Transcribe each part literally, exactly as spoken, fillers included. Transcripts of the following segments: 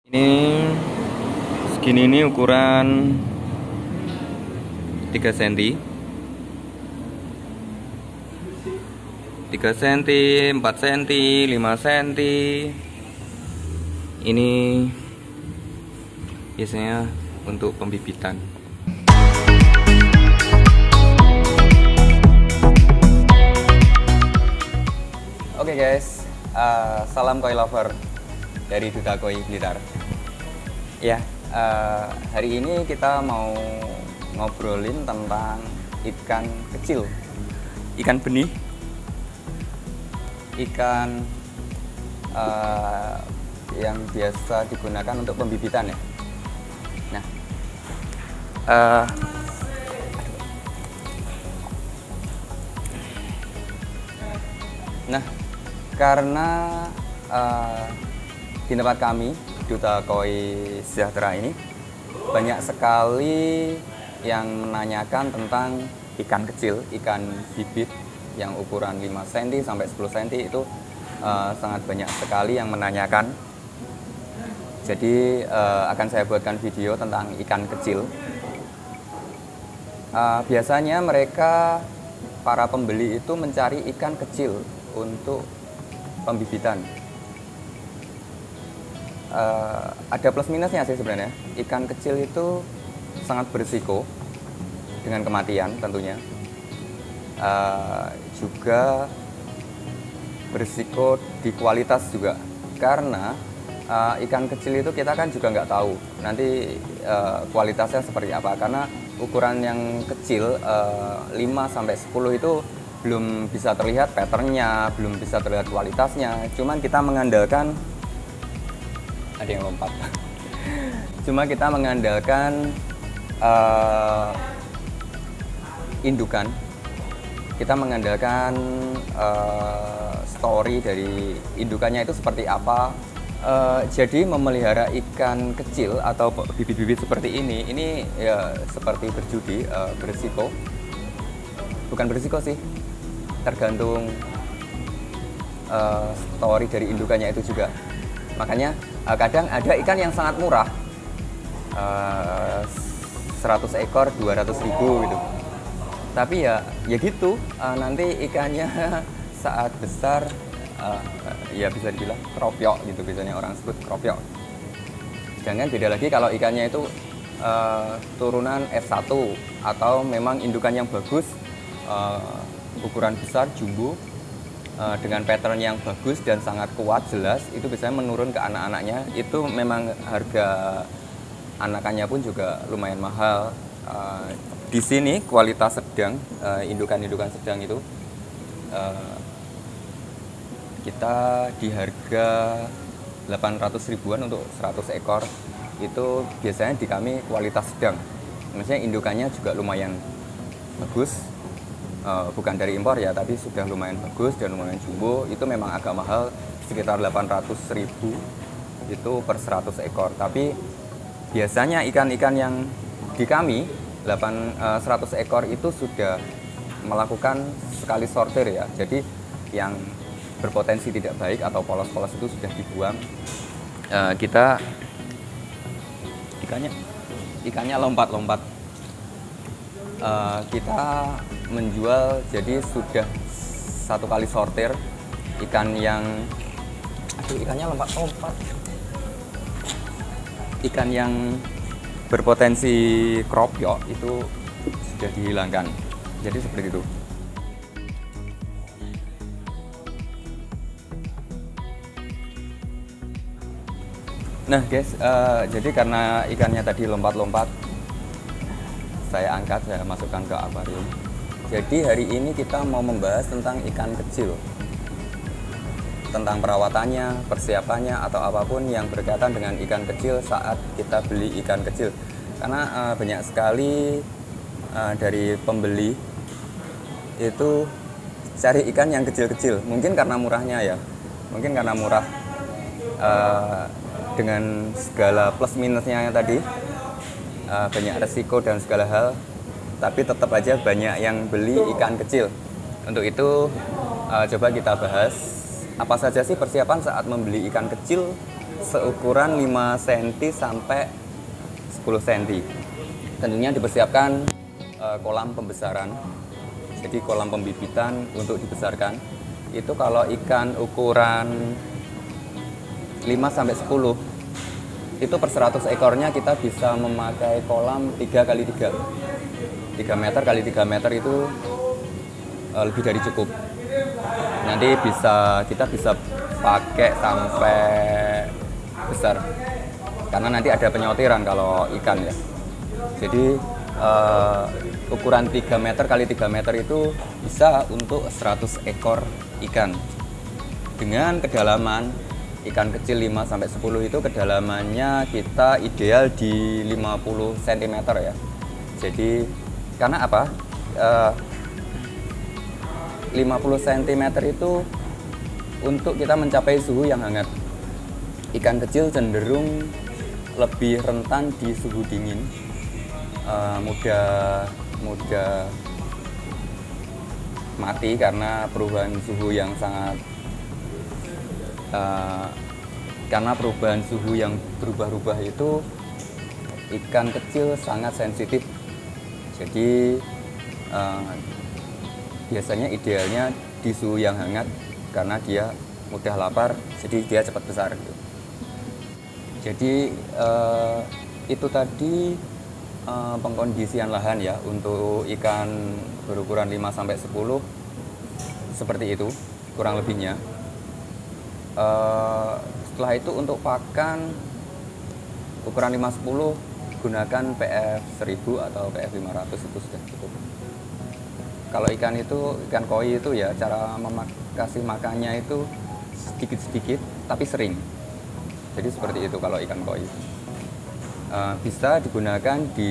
Ini segini ini ukuran tiga sentimeter, tiga sentimeter, empat sentimeter, lima sentimeter. Ini biasanya untuk pembibitan. Oke guys, uh, salam koi lover dari Duta Koi Blitar. Ya, uh, hari ini kita mau ngobrolin tentang ikan kecil, ikan benih, ikan uh, yang biasa digunakan untuk pembibitan ya. Nah, uh, nah karena uh, di tempat kami Duta Koi Sejahtera ini banyak sekali yang menanyakan tentang ikan kecil, ikan bibit yang ukuran lima sentimeter sampai sepuluh sentimeter itu uh, sangat banyak sekali yang menanyakan. Jadi uh, akan saya buatkan video tentang ikan kecil. Uh, biasanya mereka para pembeli itu mencari ikan kecil untuk pembibitan. Uh, ada plus minusnya sih sebenarnya. Ikan kecil itu sangat berisiko dengan kematian tentunya. Uh, juga berisiko di kualitas juga, karena uh, ikan kecil itu kita kan juga nggak tahu nanti uh, kualitasnya seperti apa, karena ukuran yang kecil uh, lima sampai sepuluh itu belum bisa terlihat patternnya, belum bisa terlihat kualitasnya. Cuman kita mengandalkan ada yang lompat. Cuma kita mengandalkan uh, indukan, kita mengandalkan uh, story dari indukannya itu seperti apa. Uh, jadi memelihara ikan kecil atau bibit-bibit seperti ini, ini ya seperti berjudi, uh, berisiko. Bukan berisiko sih, tergantung uh, story dari indukannya itu juga. Makanya uh, kadang ada ikan yang sangat murah, uh, seratus ekor dua ratus ribu gitu. Tapi ya ya gitu, uh, nanti ikannya saat besar uh, ya bisa dibilang kropyok gitu, biasanya orang sebut kropyok. Sedangkan beda lagi kalau ikannya itu uh, turunan F satu atau memang indukan yang bagus, uh, ukuran besar, jumbo, Uh, dengan pattern yang bagus dan sangat kuat, jelas, itu biasanya menurun ke anak-anaknya. Itu memang harga anakannya pun juga lumayan mahal. Uh, di sini kualitas sedang, uh, indukan-indukan sedang itu uh, kita di harga delapan ratus ribuan untuk seratus ekor. Itu biasanya di kami kualitas sedang, maksudnya indukannya juga lumayan bagus. Uh, bukan dari impor ya, tapi sudah lumayan bagus dan lumayan jumbo. Itu memang agak mahal, sekitar delapan ratus ribu itu per seratus ekor. Tapi biasanya ikan-ikan yang di kami delapan, uh, seratus ekor itu sudah melakukan sekali sortir ya. Jadi yang berpotensi tidak baik atau polos-polos itu sudah dibuang. Uh, kita ikannya ikannya lompat-lompat. Uh, kita menjual jadi sudah satu kali sortir ikan yang aduh ikannya lompat-lompat ikan yang berpotensi kropyok itu sudah dihilangkan, jadi seperti itu. Nah guys, uh, jadi karena ikannya tadi lompat-lompat, saya angkat, saya masukkan ke akuarium. Jadi hari ini kita mau membahas tentang ikan kecil, tentang perawatannya, persiapannya, atau apapun yang berkaitan dengan ikan kecil saat kita beli ikan kecil. Karena uh, banyak sekali uh, dari pembeli itu cari ikan yang kecil-kecil, mungkin karena murahnya ya, mungkin karena murah, uh, dengan segala plus minusnya tadi. Uh, banyak resiko dan segala hal, tapi tetap aja banyak yang beli ikan kecil. Untuk itu uh, coba kita bahas apa saja sih persiapan saat membeli ikan kecil seukuran lima sentimeter sampai sepuluh sentimeter. Tentunya dipersiapkan uh, kolam pembesaran. Jadi kolam pembibitan untuk dibesarkan. Itu kalau ikan ukuran lima sampai sepuluh, itu per seratus ekornya kita bisa memakai kolam tiga kali tiga. tiga meter kali tiga meter itu uh, lebih dari cukup. Nanti bisa kita bisa pakai sampai besar. Karena nanti ada penyortiran kalau ikan ya. Jadi uh, ukuran tiga meter kali tiga meter itu bisa untuk seratus ekor ikan. Dengan kedalaman ikan kecil lima sampai sepuluh itu kedalamannya kita ideal di lima puluh sentimeter ya. Jadi karena apa? Uh, lima puluh sentimeter itu untuk kita mencapai suhu yang hangat. Ikan kecil cenderung lebih rentan di suhu dingin, uh, mudah mudah mati karena perubahan suhu yang sangat uh, karena perubahan suhu yang berubah-ubah itu ikan kecil sangat sensitif. Jadi uh, biasanya idealnya di suhu yang hangat karena dia mudah lapar, jadi dia cepat besar gitu. Jadi uh, itu tadi uh, pengkondisian lahan ya untuk ikan berukuran lima sampai sepuluh seperti itu kurang lebihnya. Uh, setelah itu untuk pakan ukuran lima sepuluh gunakan P F seribu atau P F lima ratus itu sudah cukup. Kalau ikan itu, ikan koi itu ya cara memak kasih makannya itu sedikit-sedikit tapi sering. Jadi seperti itu kalau ikan koi. Uh, bisa digunakan di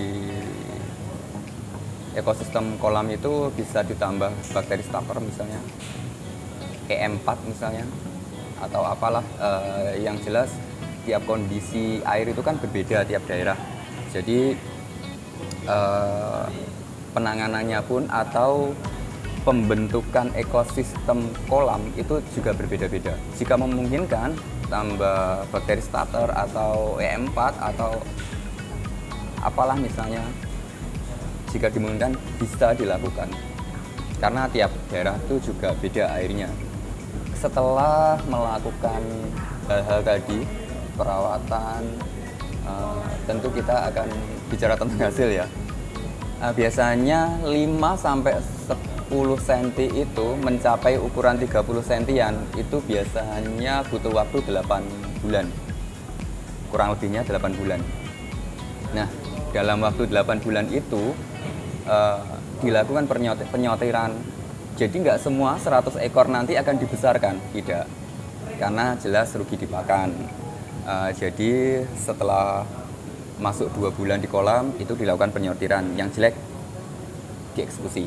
ekosistem kolam itu bisa ditambah bakteri starter misalnya, E M empat misalnya, atau apalah uh, yang jelas tiap kondisi air itu kan berbeda tiap daerah. Jadi eh, penanganannya pun atau pembentukan ekosistem kolam itu juga berbeda-beda. Jika memungkinkan tambah bakteri starter atau E M empat atau apalah misalnya, jika dimungkinkan bisa dilakukan. Karena tiap daerah itu juga beda airnya. Setelah melakukan hal-hal tadi, perawatan, uh, tentu kita akan bicara tentang hasil ya. Uh, biasanya lima sampai sepuluh sentimeter itu mencapai ukuran tiga puluh sentimeter itu biasanya butuh waktu delapan bulan. Kurang lebihnya delapan bulan. Nah, dalam waktu delapan bulan itu uh, dilakukan penyortiran. Jadi nggak semua seratus ekor nanti akan dibesarkan, tidak. Karena jelas rugi dipakan. Uh, jadi setelah masuk dua bulan di kolam itu dilakukan penyortiran, yang jelek dieksekusi.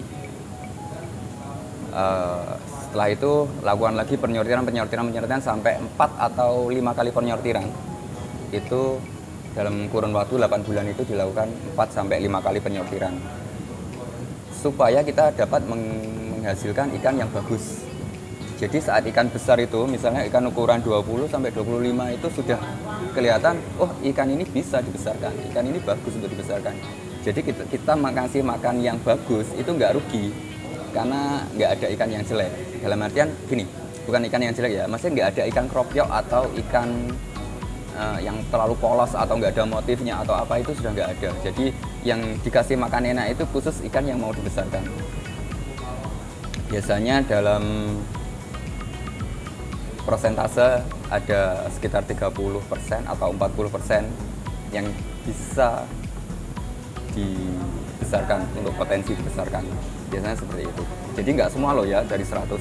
Uh, setelah itu lakukan lagi penyortiran, penyortiran, penyortiran sampai empat atau lima kali penyortiran. Itu dalam kurun waktu delapan bulan itu dilakukan empat sampai lima kali penyortiran. Supaya kita dapat menghasilkan ikan yang bagus. Jadi saat ikan besar itu, misalnya ikan ukuran dua puluh sampai dua puluh lima itu sudah kelihatan, oh ikan ini bisa dibesarkan, ikan ini bagus untuk dibesarkan. Jadi kita, kita mengasih makan yang bagus itu nggak rugi, karena nggak ada ikan yang jelek. Dalam artian gini, bukan ikan yang jelek ya, maksudnya nggak ada ikan kropiok atau ikan uh, yang terlalu polos atau nggak ada motifnya atau apa, itu sudah nggak ada. Jadi yang dikasih makan enak itu khusus ikan yang mau dibesarkan. Biasanya dalam persentase ada sekitar tiga puluh persen atau empat puluh persen yang bisa dibesarkan, untuk potensi dibesarkan. Biasanya seperti itu. Jadi nggak semua loh ya, dari seratus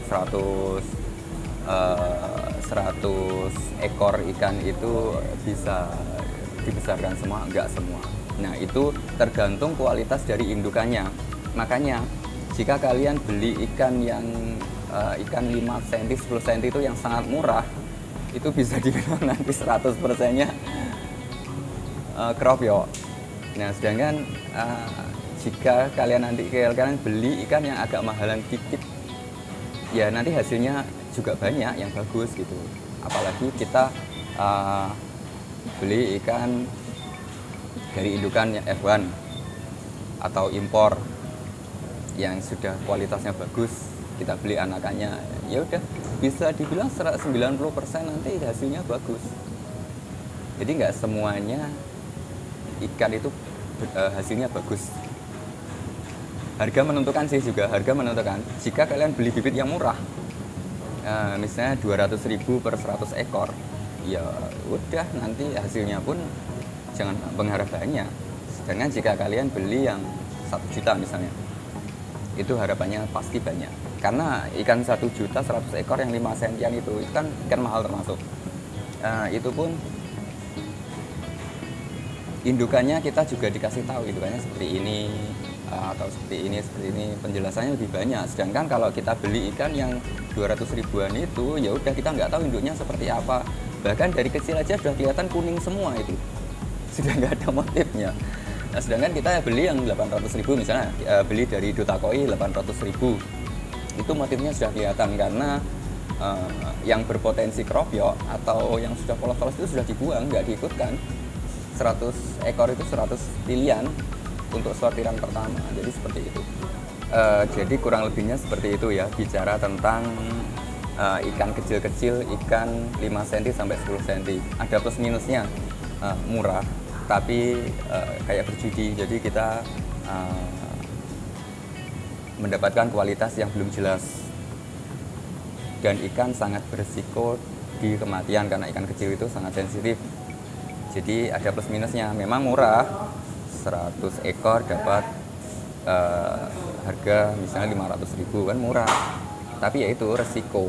ekor ikan itu bisa dibesarkan semua, nggak semua. Nah itu tergantung kualitas dari indukannya. Makanya jika kalian beli ikan yang Uh, ikan lima sentimeter, sepuluh sentimeter itu yang sangat murah, itu bisa dibilang nanti seratus persennya uh, kropiok. Nah, sedangkan uh, jika kalian nanti kalian beli ikan yang agak mahalan dikit, ya nanti hasilnya juga banyak yang bagus gitu. Apalagi kita uh, beli ikan dari indukan F satu atau impor yang sudah kualitasnya bagus, kita beli anakannya, ya udah bisa dibilang sembilan puluh persen nanti hasilnya bagus. Jadi nggak semuanya ikan itu uh, hasilnya bagus. Harga menentukan sih juga, harga menentukan. Jika kalian beli bibit yang murah, uh, misalnya dua ratus ribu per seratus ekor, ya udah nanti hasilnya pun jangan mengharap banyak. Sedangkan jika kalian beli yang satu juta misalnya, itu harapannya pasti banyak. Karena ikan satu juta seratus ekor yang lima sentian itu, itu kan ikan mahal termasuk. Uh, itu pun indukannya kita juga dikasih tahu indukannya seperti ini, atau seperti ini, seperti ini, penjelasannya lebih banyak. Sedangkan kalau kita beli ikan yang dua ratus ribuan itu, ya udah kita nggak tahu induknya seperti apa. Bahkan dari kecil aja sudah kelihatan kuning semua itu, sudah nggak ada motifnya. Nah, sedangkan kita beli yang delapan ratus ribu misalnya, beli dari Dotakoi delapan ratus ribu, itu motifnya sudah kelihatan karena uh, yang berpotensi keropyok atau yang sudah polos-polos itu sudah dibuang, nggak diikutkan. seratus ekor itu seratus pilihan untuk sortiran pertama, jadi seperti itu. Uh, jadi kurang lebihnya seperti itu ya, bicara tentang uh, ikan kecil-kecil, ikan lima sentimeter sampai sepuluh sentimeter. Ada plus minusnya, uh, murah, tapi uh, kayak berjudi, jadi kita uh, mendapatkan kualitas yang belum jelas. Dan ikan sangat berisiko di kematian karena ikan kecil itu sangat sensitif. Jadi ada plus minusnya, memang murah, seratus ekor dapat uh, harga misalnya lima ratus ribu, kan murah, tapi ya itu resiko.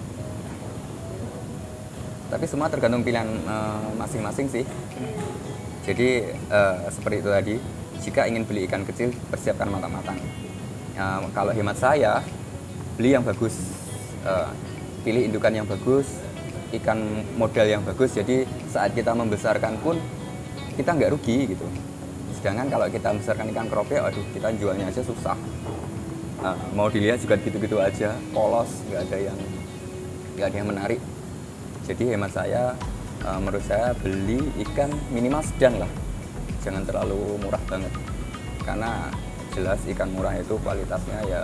Tapi semua tergantung pilihan masing-masing uh, sih. Jadi uh, seperti itu tadi, jika ingin beli ikan kecil persiapkan matang-matang. Uh, kalau hemat saya, beli yang bagus, uh, pilih indukan yang bagus, ikan modal yang bagus, jadi saat kita membesarkan pun kita nggak rugi gitu. Sedangkan kalau kita membesarkan ikan keropyok, aduh kita jualnya aja susah. Nah, mau dilihat juga gitu-gitu aja, polos, nggak ada yang nggak ada yang menarik. Jadi hemat saya, uh, menurut saya beli ikan minimal sedang lah, jangan terlalu murah banget. Karena jelas ikan murah itu kualitasnya ya.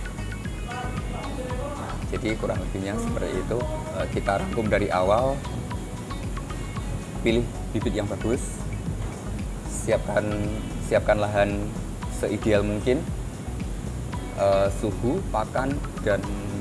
Jadi kurang lebihnya seperti itu. Kita rangkum dari awal, pilih bibit yang bagus, siapkan siapkan lahan seideal mungkin, uh, suhu, pakan, dan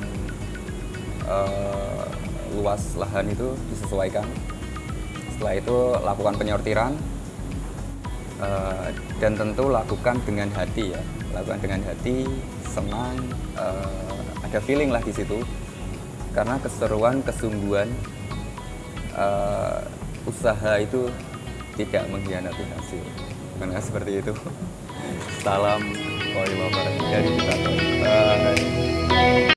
uh, luas lahan itu disesuaikan. Setelah itu lakukan penyortiran, uh, dan tentu lakukan dengan hati ya, lakukan dengan hati, senang. Uh, ada feeling lah di situ, karena keseruan, kesungguhan, uh, usaha itu tidak mengkhianati hasil. Karena seperti itu. Salam warahmatullahi wabarakatuh dari kita. Bye.